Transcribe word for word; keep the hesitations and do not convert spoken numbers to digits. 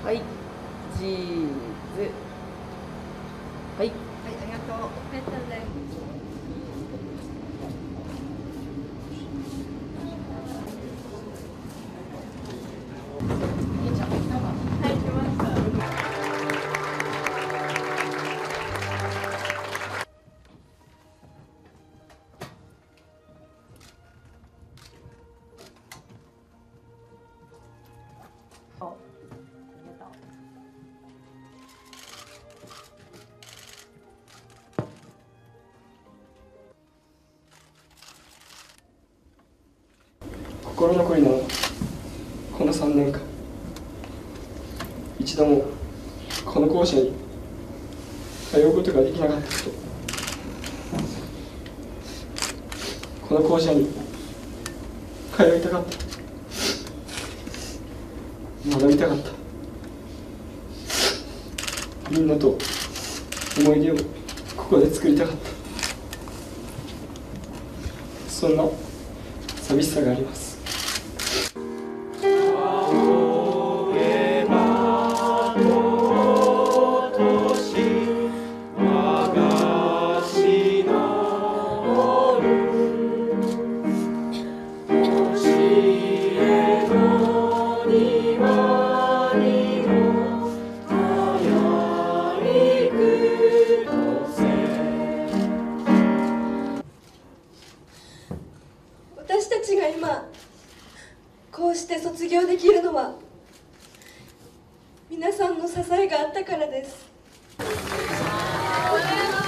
はい、チーズ。はい。はい、 ありがとう。ありがとうございます。はい、来ました。 心残りなのはこのさんねんかん一度もこの校舎に通うことができなかったこと、この校舎に通いたかった、学びたかった、みんなと思い出をここで作りたかった、そんな寂しさがあります。 私たちが今こうして卒業できるのは皆さんの支えがあったからです。